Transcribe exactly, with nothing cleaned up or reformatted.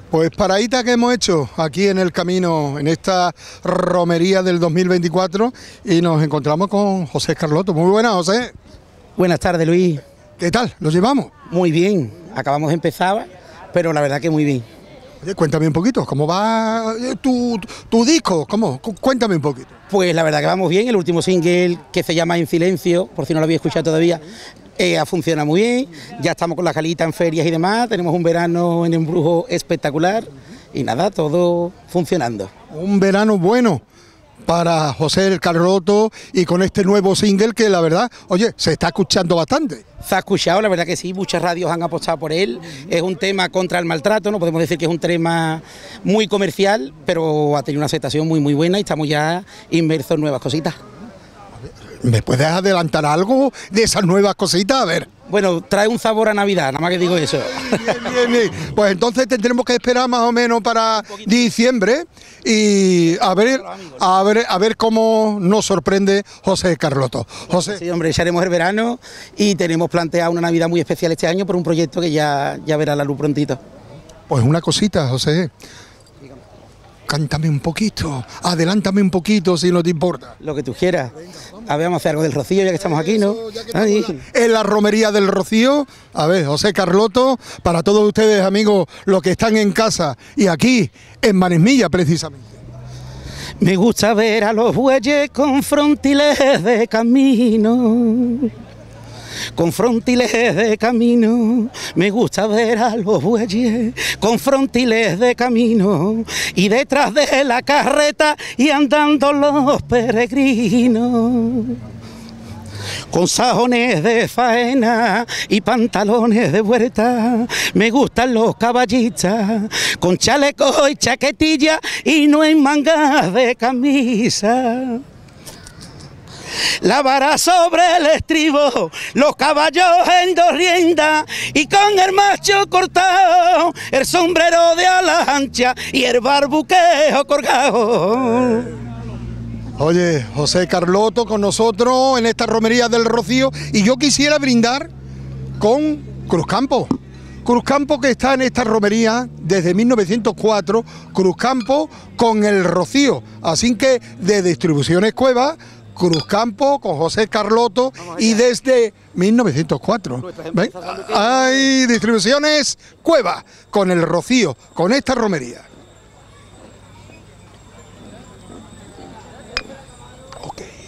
Pues paradita que hemos hecho aquí en el camino, en esta romería del dos mil veinticuatro, y nos encontramos con José Carloto. Muy buenas, José. Buenas tardes, Luis. ¿Qué tal? ¿Lo llevamos? Muy bien, acabamos de empezar, pero la verdad que muy bien. Oye, cuéntame un poquito, ¿cómo va tu, tu disco? ¿Cómo? Cuéntame un poquito. Pues la verdad que vamos bien, el último single, que se llama En Silencio, por si no lo había escuchado todavía, eh, funciona muy bien, ya estamos con la calita en ferias y demás, tenemos un verano en Embrujo espectacular y nada, todo funcionando. Un verano bueno para José Carloto y con este nuevo single que la verdad, oye, se está escuchando bastante. Se ha escuchado, la verdad que sí, muchas radios han apostado por él, es un tema contra el maltrato, no podemos decir que es un tema muy comercial, pero ha tenido una aceptación muy muy buena y estamos ya inmersos en nuevas cositas. ¿Me puedes adelantar algo de esas nuevas cositas? A ver. Bueno, trae un sabor a Navidad, nada más que digo eso. Bien, bien, bien. Pues entonces tendremos que esperar más o menos para diciembre y a ver, a ver, a ver cómo nos sorprende José Carloto. José. Sí, hombre, echaremos el verano y tenemos planteado una Navidad muy especial este año por un proyecto que ya, ya verá la luz prontito. Pues una cosita, José. Cántame un poquito, adelántame un poquito si no te importa. Lo que tú quieras. A ver, vamos a hacer algo del Rocío ya que estamos aquí, ¿no? Ahí. En la romería del Rocío, a ver, José Carloto, para todos ustedes amigos, los que están en casa y aquí en Manesmilla precisamente. Me gusta ver a los bueyes con frontiles de camino. Con frontiles de camino, me gusta ver a los bueyes con frontiles de camino y detrás de la carreta y andando los peregrinos. Con sajones de faena y pantalones de huerta, me gustan los caballistas, con chalecos y chaquetilla y no en mangas de camisa. La vara sobre el estribo, los caballos en dos riendas y con el macho cortado, el sombrero de alas anchas y el barbuqueo colgado. Oye, José Carloto con nosotros en esta romería del Rocío y yo quisiera brindar con Cruzcampo. Cruzcampo que está en esta romería desde mil novecientos cuatro, Cruzcampo con el Rocío, así que de Distribuciones Cueva, Cruzcampo con José Carloto y desde mil novecientos cuatro. ¿Ven? Hay Distribuciones Cueva con el Rocío, con esta romería.